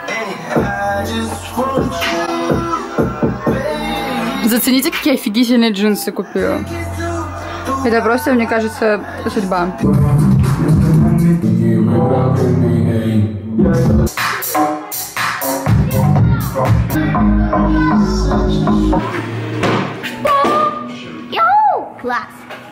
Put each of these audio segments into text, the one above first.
Зацените, какие офигительные джинсы купила. Это просто, мне кажется, судьба. Класс.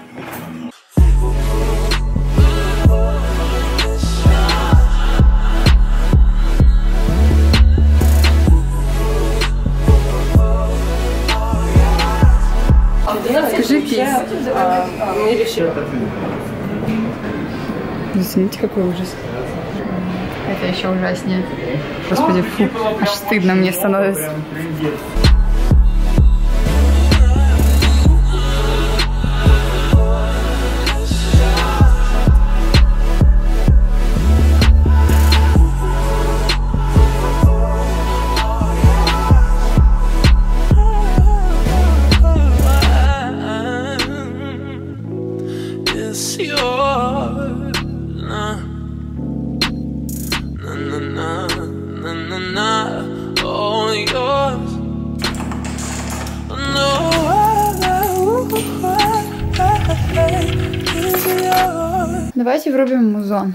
Скажи пись. Мы решили. Зацените, какой ужас. Это еще ужаснее. Господи, фу, аж стыдно мне становится. Давайте врубим музон.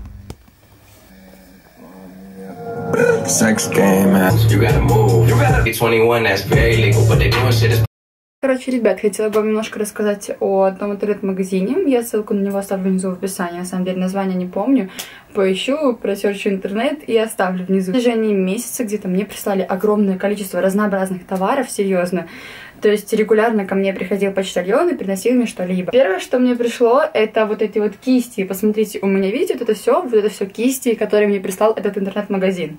Короче, ребят, хотела бы немножко рассказать о одном интернет-магазине. Я ссылку на него оставлю внизу в описании. На самом деле название не помню. Поищу, просерчу интернет и оставлю внизу. В течение месяца где-то мне прислали огромное количество разнообразных товаров, серьезно. То есть регулярно ко мне приходил почтальон и приносил мне что-либо. Первое, что мне пришло, это вот эти вот кисти. Посмотрите, у меня, видите, вот это все кисти, которые мне прислал этот интернет-магазин.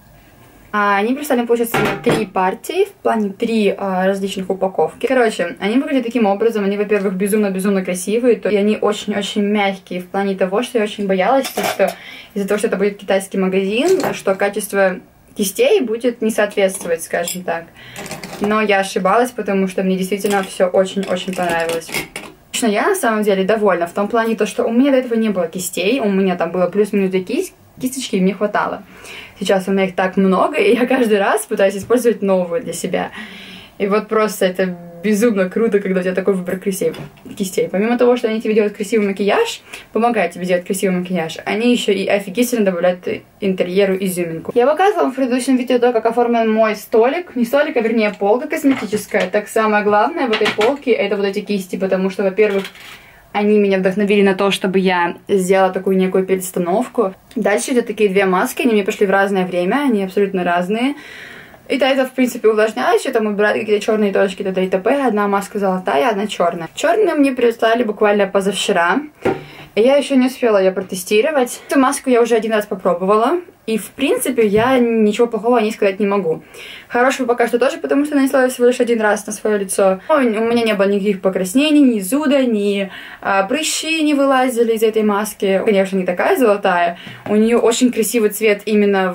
Они прислали, получается, 3 партии, в плане 3 различных упаковки. Короче, они выглядят таким образом. Они, во-первых, безумно-безумно красивые, и они очень-очень мягкие, в плане того, что я очень боялась, что из-за того, что это будет китайский магазин, что качество кистей будет не соответствовать, скажем так. Но я ошибалась, потому что мне действительно все очень-очень понравилось. Лично я, на самом деле, довольна в том плане, что у меня до этого не было кистей, у меня там было плюс-минус 2 кисточки, и мне хватало. Сейчас у меня их так много, и я каждый раз пытаюсь использовать новую для себя. И вот просто это безумно круто, когда у тебя такой выбор кистей. Помимо того, что они тебе делают красивый макияж, помогают тебе делать красивый макияж, они еще и офигительно добавляют интерьеру изюминку. Я показывала в предыдущем видео то, как оформлен мой столик. Не столик, а вернее полка косметическая. Так самое главное в этой полке это вот эти кисти, потому что, во-первых, они меня вдохновили на то, чтобы я сделала такую некую перестановку. Дальше идут такие 2 маски, они мне пришли в разное время, они абсолютно разные. И это, в принципе, увлажняющее, там убирать какие-то черные точки, т.д. и т.п. Одна маска золотая, одна черная. Черную мне прислали буквально позавчера. И я еще не успела ее протестировать. Эту маску я уже 1 раз попробовала. И, в принципе, я ничего плохого о ней сказать не могу. Хорошего пока что тоже, потому что нанесла ее всего лишь 1 раз на свое лицо. У меня не было никаких покраснений, ни зуда, ни прыщи не вылазили из этой маски. Конечно, не такая золотая. У нее очень красивый цвет именно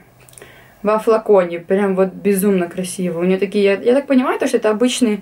во флаконе. Прям вот безумно красиво. У нее такие... Я так понимаю, что это обычный...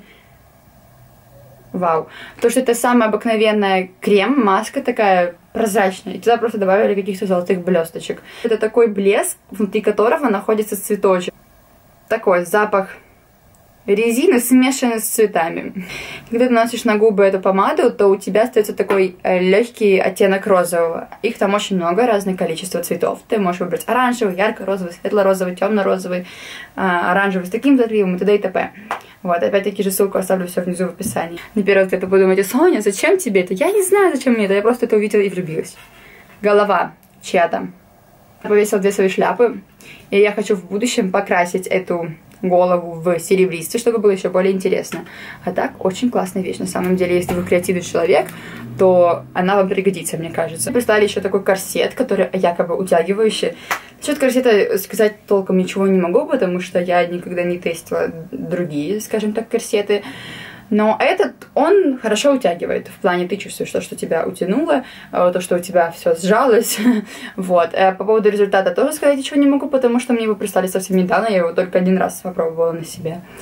Вау. То, что это самая обыкновенная крем, маска такая прозрачная. И туда просто добавили каких-то золотых блесточек. Это такой блеск, внутри которого находится цветочек. Такой запах резины, смешанной с цветами. Когда ты наносишь на губы эту помаду, то у тебя остается такой легкий оттенок розового. Их там очень много, разное количество цветов. Ты можешь выбрать оранжевый, ярко-розовый, светло-розовый, темно-розовый, оранжевый с таким заливом и т.д. и т.п. Вот, опять-таки же ссылку оставлю все внизу в описании. На первый взгляд вы подумаете: Соня, зачем тебе это? Я не знаю, зачем мне это, я просто это увидела и влюбилась. Голова чья-то. Я повесила 2 свои шляпы, и я хочу в будущем покрасить эту голову в серебристый, чтобы было еще более интересно. А так, очень классная вещь. На самом деле, если вы креативный человек, то она вам пригодится, мне кажется. Прислали еще такой корсет, который якобы утягивающий. Насчет корсета сказать толком ничего не могу, потому что я никогда не тестила другие, скажем так, корсеты. Но этот, он хорошо утягивает. В плане ты чувствуешь то, что тебя утянуло, то, что у тебя все сжалось. Вот. По поводу результата тоже сказать ничего не могу, потому что мне его прислали совсем недавно. Я его только 1 раз попробовала на себе.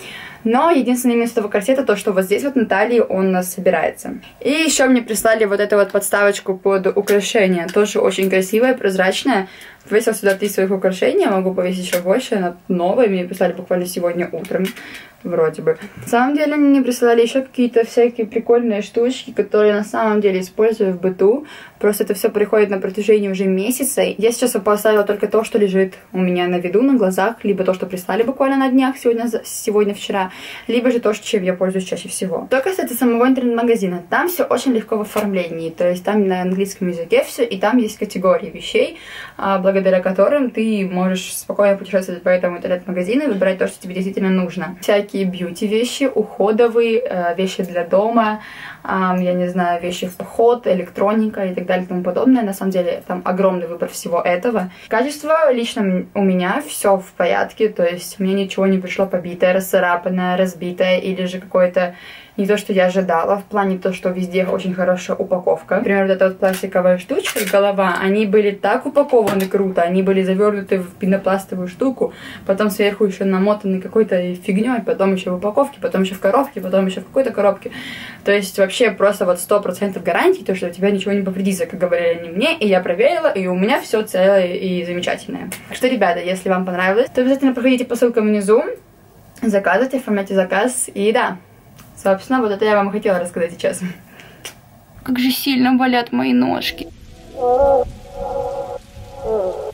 Но единственное минус этого корсета то, что вот здесь вот на талии он у нас собирается. И еще мне прислали вот эту вот подставочку под украшение. Тоже очень красивая, прозрачная. Повесила сюда 3 своих украшения, могу повесить еще больше, она новая, мне прислали буквально сегодня утром, вроде бы. На самом деле они мне присылали еще какие-то всякие прикольные штучки, которые на самом деле использую в быту. Просто это все приходит на протяжении уже месяца. Я сейчас поставила только то, что лежит у меня на виду, на глазах, либо то, что прислали буквально на днях, сегодня-вчера, либо же то, чем я пользуюсь чаще всего. Что касается самого интернет-магазина, там все очень легко в оформлении, то есть там на английском языке все, и там есть категории вещей, благодаря которым ты можешь спокойно путешествовать по этому интернет-магазину и выбирать то, что тебе действительно нужно. Всякие бьюти-вещи, уходовые, вещи для дома, я не знаю, вещи в поход, электроника и так далее и тому подобное. На самом деле там огромный выбор всего этого. Качество лично у меня все в порядке, то есть мне ничего не пришло побитое, расцарапанное, разбитое или же какое-то не то, что я ожидала, в плане то, что везде очень хорошая упаковка. Например, вот эта вот пластиковая штучка, голова, они были так упакованы круто, они были завернуты в пенопластовую штуку, потом сверху еще намотаны какой-то фигней, потом еще в упаковке, потом еще в коробке, потом еще в какой-то коробке. То есть вообще просто вот 100% гарантии, то, что у тебя ничего не повредится, как говорили они мне, и я проверила, и у меня все целое и замечательное. Так что, ребята, если вам понравилось, то обязательно проходите по ссылкам внизу, заказывайте, оформляйте заказ, и да. Собственно, вот это я вам хотела рассказать сейчас. Как же сильно болят мои ножки.